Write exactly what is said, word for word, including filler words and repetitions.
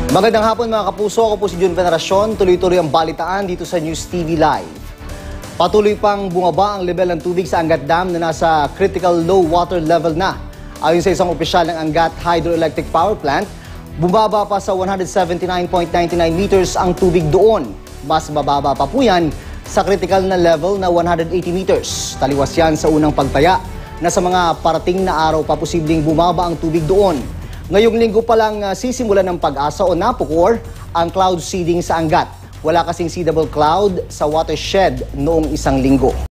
Magandang hapon mga kapuso, ako po si Jun Veneracion. Tuloy-tuloy ang balitaan dito sa News T V Live. Patuloy pang bumaba ang level ng tubig sa Angat Dam na nasa critical low water level na. Ayon sa isang opisyal ng Angat Hydroelectric Power Plant, bumaba pa sa one hundred seventy-nine point nine nine meters ang tubig doon. Mas bababa pa po yan sa critical na level na one hundred eighty meters. Taliwas yan sa unang pagtaya na sa mga parating na araw pa posibleng bumaba ang tubig doon. Ngayong linggo pa lang uh, sisimulan ng Pag-asa o NAPOCOR ang cloud seeding sa Angat. Wala kasing seedable cloud sa watershed noong isang linggo.